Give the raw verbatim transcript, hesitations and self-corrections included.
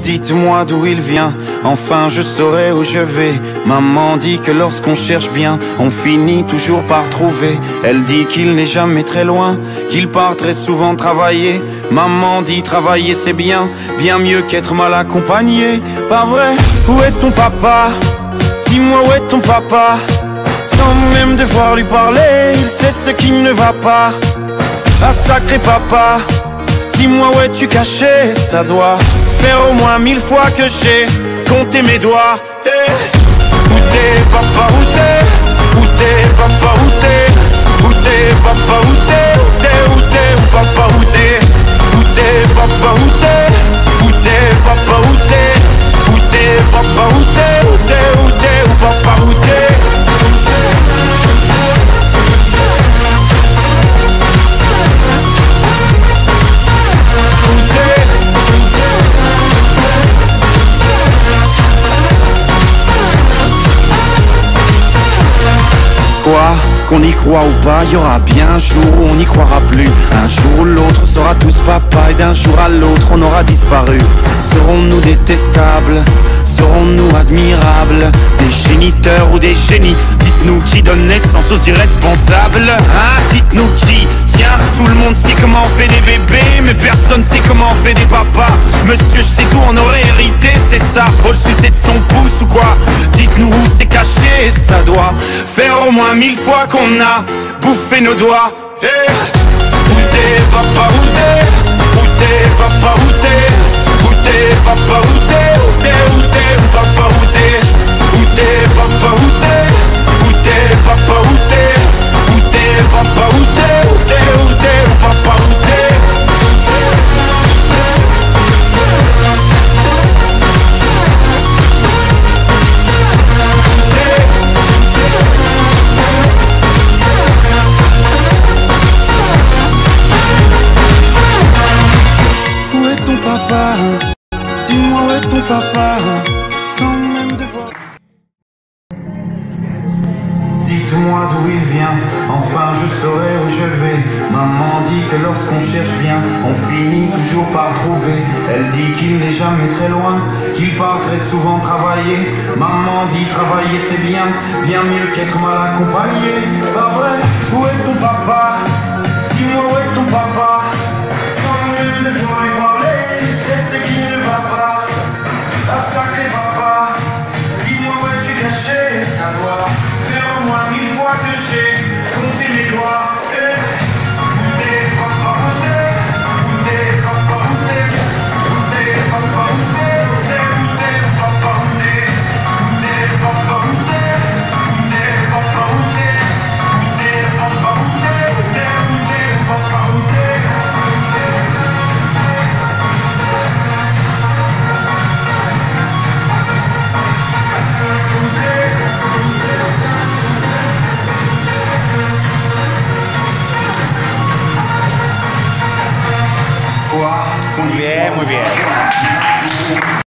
Dites-moi d'où il vient, enfin je saurai où je vais. Maman dit que lorsqu'on cherche bien, on finit toujours par trouver. Elle dit qu'il n'est jamais très loin, qu'il part très souvent travailler. Maman dit travailler c'est bien, bien mieux qu'être mal accompagné. Pas vrai? Où est ton papa? Dis-moi où est ton papa? Sans même devoir lui parler, il sait ce qui ne va pas. Ah sacré papa, dis-moi où es-tu caché? Ça doit faire au moins mille fois que j'ai compté mes doigts. Hey. Où t'es papa, où t'es? Où t'es papa, où t'es? Où t'es papa, où t'es? Où t'es, où t'es, où papa, où t'es? Où t'es papa, où t'es? Où t'es papa, où t'es? Où t'es papa, où t'es? Où t'es, où t'es, où papa, où t'es? Quoi, qu'on y croit ou pas, y aura bien un jour où on n'y croira plus. Un jour ou l'autre on sera tous papa, et d'un jour à l'autre on aura disparu. Serons-nous détestables? Serons-nous admirables? Des géniteurs ou des génies? Dites-nous qui donne naissance aux irresponsables, hein? Dites-nous qui? Tiens, tout le monde sait comment on fait des bébés, mais personne sait comment on fait des papas. Monsieur, je sais tout, on aurait hérité, c'est ça. Faut le sucer de son pouce ou quoi? Dites-nous où c'est caché, ça doit faire au moins mille fois qu'on a bouffé nos doigts. Hey. Où t'es papa, où t'es? Où t'es papa, où t'es? Où t'es papa, où t'es? Où t'es, où t'es, où papa, où t'es? Où t'es papa, où t'es? Où t'es papa, où t'es? Où t'es papa, où t'es? Où t'es, où t'es, où papa, où t'es? Où est ton papa? Dis-moi où est ton papa? Sans même devoir. Dites-moi d'où il vient, enfin je saurai où je vais. Maman dit que lorsqu'on cherche bien, on finit toujours par trouver. Elle dit qu'il n'est jamais très loin, qu'il part très souvent travailler. Maman dit travailler c'est bien, bien mieux qu'être mal accompagné. Pas vrai? Où est ton papa? Dis-moi où est ton papa? Sans même devoir lui parler, c'est ce qui ne va pas. Ah sacré papa, dis-moi où es-tu caché? Ça doit faire au moins mille fois que j'ai compté mes doigts. Hey. Où t'es papa, où t'es? Où t'es papa, où t'es? Où t'es papa, où t'es? Où t'es, où t'es, où papa, où t'es? Où t'es papa, où t'es? Où t'es papa, où t'es? Où t'es papa, où t'es? Où t'es, où t'es, où papa, où t'es? Muy bien, muy bien.